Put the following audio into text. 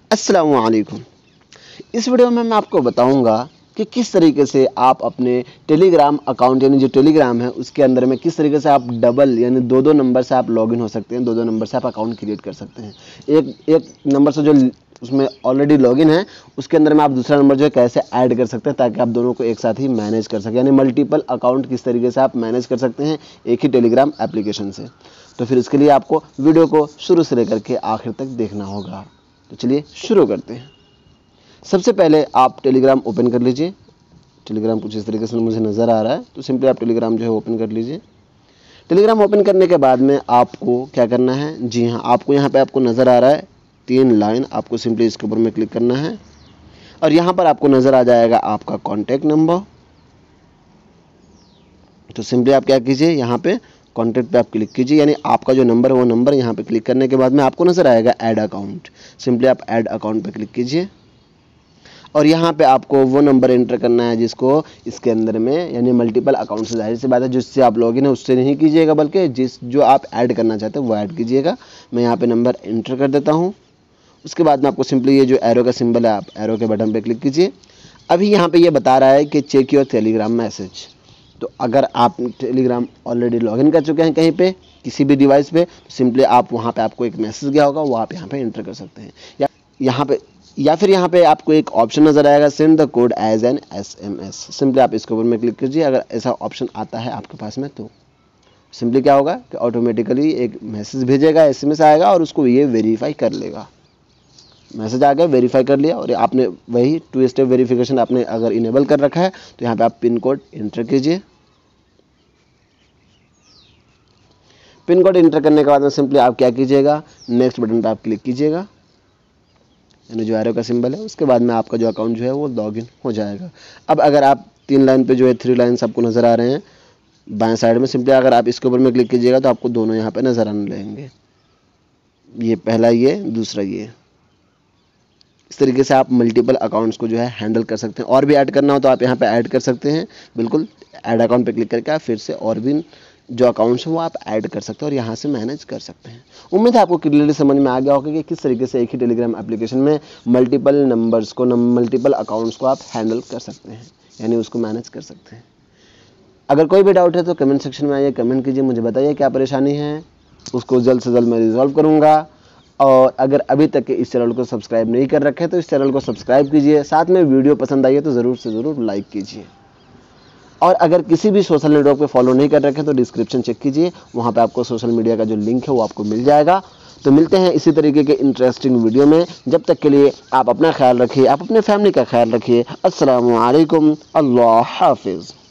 अस्सलामु अलैकुम। इस वीडियो में मैं आपको बताऊंगा कि किस तरीके से आप अपने टेलीग्राम अकाउंट यानी जो टेलीग्राम है उसके अंदर में किस तरीके से आप डबल यानी दो नंबर से आप लॉगिन हो सकते हैं, दो नंबर से आप अकाउंट क्रिएट कर सकते हैं। एक नंबर से जो उसमें ऑलरेडी लॉगिन है उसके अंदर में आप दूसरा नंबर जो है कैसे ऐड कर सकते हैं ताकि आप दोनों को एक साथ ही मैनेज कर सकें, यानी मल्टीपल अकाउंट किस तरीके से आप मैनेज कर सकते हैं एक ही टेलीग्राम एप्लीकेशन से। तो फिर इसके लिए आपको वीडियो को शुरू से लेकर के आखिर तक देखना होगा। तो चलिए शुरू करते हैं। सबसे पहले आप टेलीग्राम ओपन कर लीजिए। टेलीग्राम कुछ इस तरीके से मुझे नज़र आ रहा है, तो सिंपली आप टेलीग्राम जो है ओपन कर लीजिए। टेलीग्राम ओपन करने के बाद में आपको क्या करना है, जी हाँ, आपको यहाँ पे आपको नज़र आ रहा है 3 लाइन, आपको सिंपली इसके ऊपर में क्लिक करना है और यहाँ पर आपको नज़र आ जाएगा आपका कॉन्टैक्ट नंबर। तो सिंपली आप क्या कीजिए, यहाँ पे कॉन्टैक्ट पे आप क्लिक कीजिए, यानी आपका जो नंबर है वो नंबर यहाँ पे क्लिक करने के बाद में आपको नज़र आएगा ऐड अकाउंट। सिंपली आप ऐड अकाउंट पे क्लिक कीजिए और यहाँ पे आपको वो नंबर एंटर करना है जिसको इसके अंदर में यानी मल्टीपल अकाउंट से, जाहिर सी बात है जिससे आप लॉगिन है उससे नहीं कीजिएगा बल्कि जो आप ऐड करना चाहते हैं वो ऐड कीजिएगा। मैं यहाँ पे नंबर एंटर कर देता हूँ। उसके बाद में आपको सिंपली ये जो एरो का सिंबल है आप एरो के बटन पर क्लिक कीजिए। अभी यहाँ पर ये बता रहा है कि चेक योर टेलीग्राम मैसेज। तो अगर आप टेलीग्राम ऑलरेडी लॉगिन कर चुके हैं कहीं पे किसी भी डिवाइस पे, तो सिंपली आप वहाँ पे आपको एक मैसेज गया होगा वो आप यहाँ पे एंटर कर सकते हैं, या फिर यहाँ पे आपको एक ऑप्शन नज़र आएगा send the code as an SMS। Simply आप इसके ऊपर में क्लिक कीजिए। अगर ऐसा ऑप्शन आता है आपके पास में तो सिंपली क्या होगा कि ऑटोमेटिकली एक मैसेज भेजेगा, SMS आएगा और उसको ये वेरीफाई कर लेगा। मैसेज आ गया, वेरीफाई कर लिया और आपने वही 2 स्टेप वेरिफिकेशन आपने अगर इनेबल कर रखा है तो यहाँ पे आप पिन कोड इंटर कीजिए। पिन कोड इंटर करने के बाद में सिंपली आप क्या कीजिएगा, नेक्स्ट बटन पे आप क्लिक कीजिएगा, यानी जो एरो का सिंबल है। उसके बाद में आपका जो अकाउंट जो है वो लॉगिन हो जाएगा। अब अगर आप 3 लाइन पे जो है 3 लाइन्स आपको नज़र आ रहे हैं बाएं साइड में, सिंपली अगर आप इसके ऊपर में क्लिक कीजिएगा तो आपको दोनों यहाँ पे नज़र आने लगेंगे, ये पहला ये दूसरा ये। इस तरीके से आप मल्टीपल अकाउंट्स को जो है हैंडल कर सकते हैं। और भी ऐड करना हो तो आप यहाँ पे ऐड कर सकते हैं। बिल्कुल ऐड अकाउंट पे क्लिक करके आप फिर से और भी जो अकाउंट्स हैं वो आप ऐड कर सकते हैं और यहाँ से मैनेज कर सकते हैं। उम्मीद है आपको क्लियरली समझ में आ गया होगा कि किस तरीके से एक ही टेलीग्राम एप्लीकेशन में मल्टीपल नंबर्स को मल्टीपल अकाउंट्स को आप हैंडल कर सकते हैं, यानी उसको मैनेज कर सकते हैं। अगर कोई भी डाउट है तो कमेंट सेक्शन में आइए, कमेंट कीजिए, मुझे बताइए क्या परेशानी है, उसको जल्द से जल्द मैं रिजॉल्व करूँगा। और अगर अभी तक इस चैनल को सब्सक्राइब नहीं कर रखे तो इस चैनल को सब्सक्राइब कीजिए। साथ में वीडियो पसंद आई है तो ज़रूर से ज़रूर लाइक कीजिए। और अगर किसी भी सोशल नेटवर्क पे फॉलो नहीं कर रखे तो डिस्क्रिप्शन चेक कीजिए, वहाँ पे आपको सोशल मीडिया का जो लिंक है वो आपको मिल जाएगा। तो मिलते हैं इसी तरीके के इंटरेस्टिंग वीडियो में। जब तक के लिए आप अपना ख्याल रखिए, आप अपने फैमिली का ख्याल रखिए। अस्सलामु अलैकुम, अल्लाह हाफिज़।